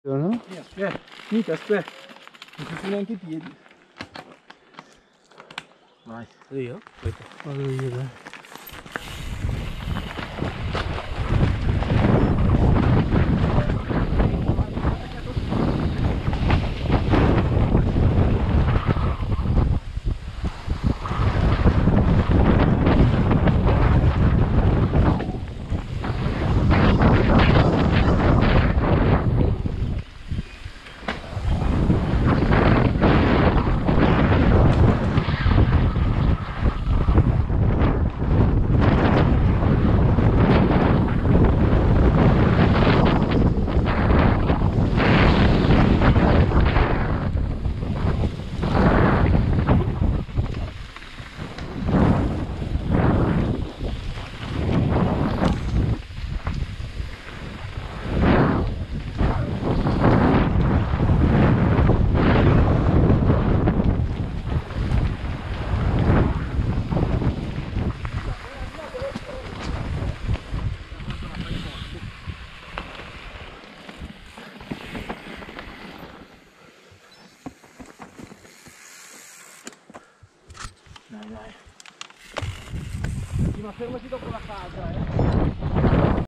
No? Mica, aspetta. Non ci sono neanche i piedi. Vai. Vado io? Aspetta. Vado io, dai. Dai. Ma fermati dopo la casa,